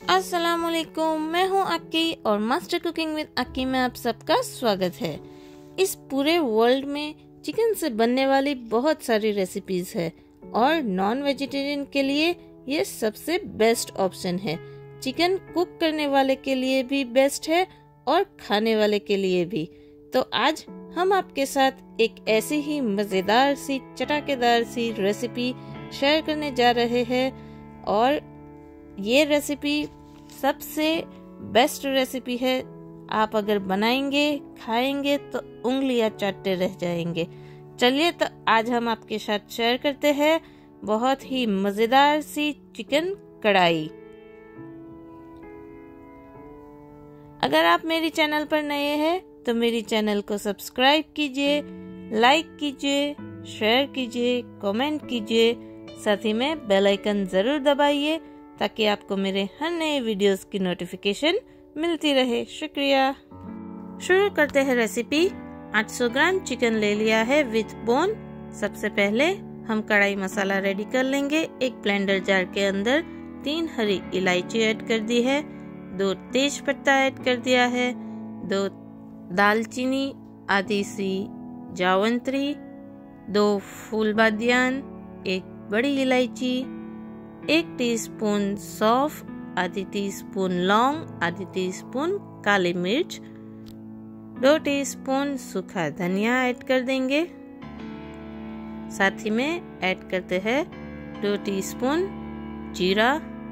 अस्सलामुअलैकुम, मैं हूं अक्की और मास्टर कुकिंग विद अक्की में आप सबका स्वागत है। इस पूरे वर्ल्ड में चिकन से बनने वाली बहुत सारी रेसिपीज है और नॉन वेजिटेरियन के लिए ये सबसे बेस्ट ऑप्शन है। चिकन कुक करने वाले के लिए भी बेस्ट है और खाने वाले के लिए भी। तो आज हम आपके साथ एक ऐसी ही मजेदार सी चटाकेदार सी रेसिपी शेयर करने जा रहे हैं और ये रेसिपी सबसे बेस्ट रेसिपी है। आप अगर बनाएंगे खाएंगे तो उंगलियां चाटते रह जाएंगे। चलिए तो आज हम आपके साथ शेयर करते हैं बहुत ही मजेदार सी चिकन कढ़ाई। अगर आप मेरी चैनल पर नए हैं तो मेरी चैनल को सब्सक्राइब कीजिए, लाइक कीजिए, शेयर कीजिए, कमेंट कीजिए, साथ ही में बेल आइकन जरूर दबाइए ताकि आपको मेरे हर नए वीडियोस की नोटिफिकेशन मिलती रहे। शुक्रिया। शुरू करते हैं रेसिपी। 800 ग्राम चिकन ले लिया है विथ बोन। सबसे पहले हम कढ़ाई मसाला रेडी कर लेंगे। एक ब्लेंडर जार के अंदर 3 हरी इलायची ऐड कर दी है, 2 तेज पत्ता ऐड कर दिया है, 2 दालचीनी, आधी सी जावित्री, 2 फूल बादियान, 1 बड़ी इलायची, 1 टीस्पून सौंफ, आधी टीस्पून लौंग, आधी टीस्पून काली मिर्च, 2 टीस्पून सूखा धनिया ऐड कर देंगे। साथ ही में ऐड करते हैं 2 टीस्पून जीरा।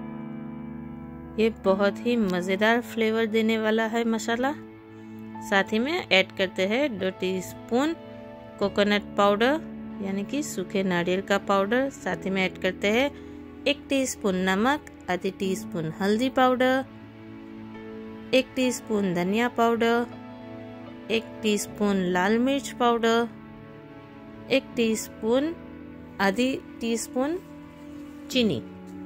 ये बहुत ही मजेदार फ्लेवर देने वाला है मसाला। साथ ही में ऐड करते हैं 2 टीस्पून कोकोनट पाउडर यानी कि सूखे नारियल का पाउडर। साथ ही में ऐड करते हैं 1 टीस्पून नमक, आधी टीस्पून हल्दी पाउडर, 1 टीस्पून धनिया पाउडर, 1 टीस्पून लाल मिर्च पाउडर, 1 टीस्पून, आधी टीस्पून चीनी।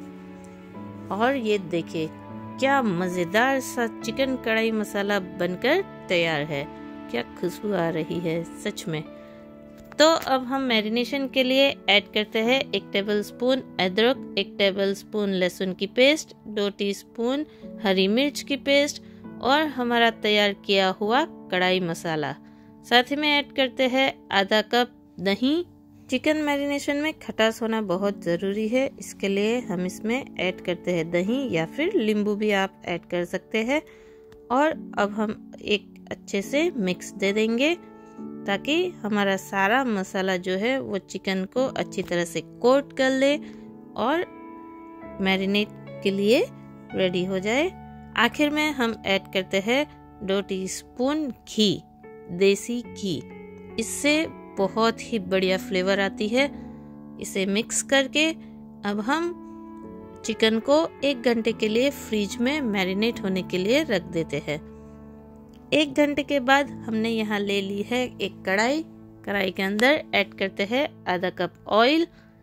और ये देखिए क्या मजेदार सा चिकन कढ़ाई मसाला बनकर तैयार है। क्या खुशबू आ रही है सच में। तो अब हम मैरिनेशन के लिए ऐड करते हैं 1 टेबलस्पून अदरक, 1 टेबलस्पून लहसुन की पेस्ट, 2 टीस्पून हरी मिर्च की पेस्ट और हमारा तैयार किया हुआ कढ़ाई मसाला। साथ ही में ऐड करते हैं आधा कप दही। चिकन मैरिनेशन में खटास होना बहुत ज़रूरी है, इसके लिए हम इसमें ऐड करते हैं दही या फिर नींबू भी आप ऐड कर सकते हैं। और अब हम एक अच्छे से मिक्स दे देंगे ताकि हमारा सारा मसाला जो है वो चिकन को अच्छी तरह से कोट कर ले और मैरिनेट के लिए रेडी हो जाए। आखिर में हम ऐड करते हैं 2 टीस्पून घी, देसी घी। इससे बहुत ही बढ़िया फ्लेवर आती है। इसे मिक्स करके अब हम चिकन को 1 घंटे के लिए फ्रिज में मैरिनेट होने के लिए रख देते हैं। 1 घंटे के बाद हमने यहाँ ले ली है एक कढ़ाई। कढ़ाई के अंदर ऐड करते हैं आधा कप ऑयल।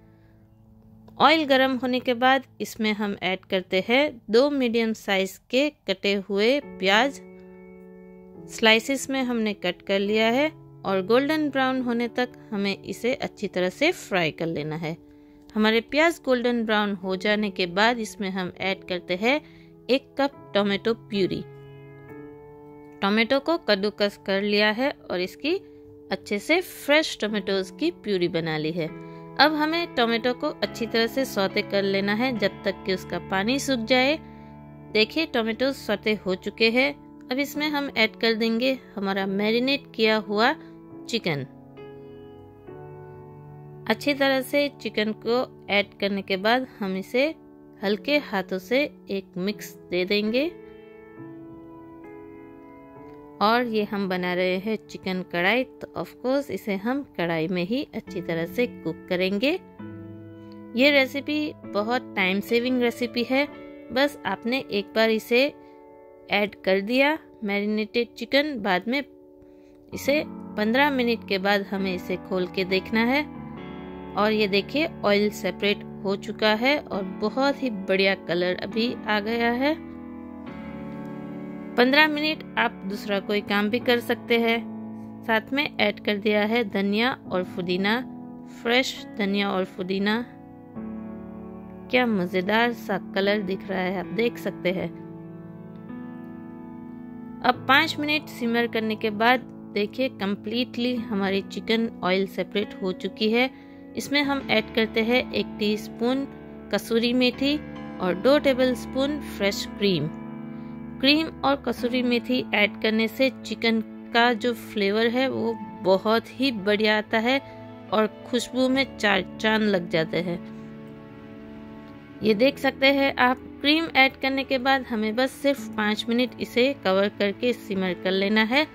ऑयल गर्म होने के बाद इसमें हम ऐड करते हैं 2 मीडियम साइज के कटे हुए प्याज। स्लाइसेस में हमने कट कर लिया है और गोल्डन ब्राउन होने तक हमें इसे अच्छी तरह से फ्राई कर लेना है। हमारे प्याज गोल्डन ब्राउन हो जाने के बाद इसमें हम ऐड करते हैं 1 कप टोमेटो प्यूरी। टोमेटो को कद्दूकस कर लिया है और इसकी अच्छे से फ्रेश टोमेटोज की प्यूरी बना ली है। अब हमें टोमेटो को अच्छी तरह से सौते कर लेना है जब तक कि उसका पानी सूख जाए। देखिए टोमेटो सौते हो चुके हैं। अब इसमें हम ऐड कर देंगे हमारा मैरिनेट किया हुआ चिकन। अच्छी तरह से चिकन को ऐड करने के बाद हम इसे हल्के हाथों से एक मिक्स दे देंगे। और ये हम बना रहे हैं चिकन कढ़ाई, तो ऑफ कोर्स इसे हम कढ़ाई में ही अच्छी तरह से कुक करेंगे। ये रेसिपी बहुत टाइम सेविंग रेसिपी है। बस आपने एक बार इसे ऐड कर दिया मैरिनेटेड चिकन, बाद में इसे 15 मिनट के बाद हमें इसे खोल के देखना है। और ये देखिए ऑयल सेपरेट हो चुका है और बहुत ही बढ़िया कलर अभी आ गया है। 15 मिनट आप दूसरा कोई काम भी कर सकते हैं। साथ में ऐड कर दिया है धनिया और पुदीना, फ्रेश धनिया और पुदीना। क्या मजेदार सा कलर दिख रहा है, आप देख सकते हैं। अब 5 मिनट सिमर करने के बाद देखिए कंप्लीटली हमारी चिकन ऑयल सेपरेट हो चुकी है। इसमें हम ऐड करते हैं 1 टीस्पून कसूरी मेथी और 2 टेबलस्पून फ्रेश क्रीम। क्रीम और कसूरी मेथी ऐड करने से चिकन का जो फ्लेवर है वो बहुत ही बढ़िया आता है और खुशबू में 4 चांद लग जाते हैं। ये देख सकते हैं आप। क्रीम ऐड करने के बाद हमें बस सिर्फ 5 मिनट इसे कवर करके सिमर कर लेना है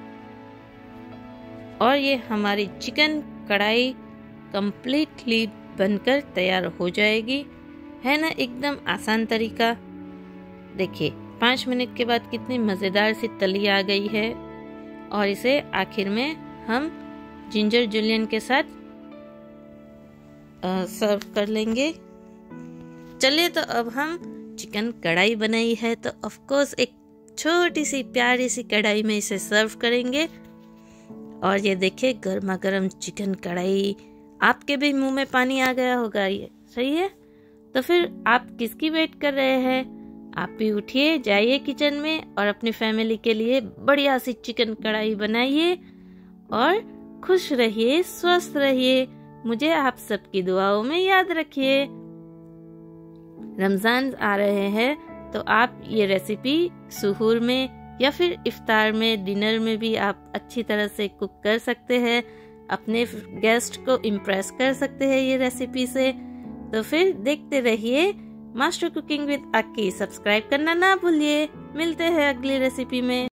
और ये हमारी चिकन कढ़ाई कंप्लीटली बनकर तैयार हो जाएगी। है ना एकदम आसान तरीका। देखिए 5 मिनट के बाद कितनी मज़ेदार सी तली आ गई है और इसे आखिर में हम जिंजर जूलियन के साथ सर्व कर लेंगे। चलिए तो अब हम चिकन कढ़ाई बनाई है तो ऑफ कोर्स एक छोटी सी प्यारी सी कढ़ाई में इसे सर्व करेंगे। और ये देखिए गर्मा गर्म चिकन कढ़ाई, आपके भी मुंह में पानी आ गया होगा, ये सही है। तो फिर आप किसकी वेट कर रहे हैं? आप भी उठिए, जाइए किचन में और अपनी फैमिली के लिए बढ़िया सी चिकन कढ़ाई बनाइए और खुश रहिए, स्वस्थ रहिए। मुझे आप सबकी दुआओं में याद रखिए। रमजान आ रहे हैं तो आप ये रेसिपी सुहूर में या फिर इफ्तार में, डिनर में भी आप अच्छी तरह से कुक कर सकते हैं। अपने गेस्ट को इम्प्रेस कर सकते हैं ये रेसिपी से। तो फिर देखते रहिए master cooking with Akki. Subscribe करना ना भूलिए। मिलते हैं अगली रेसिपी में।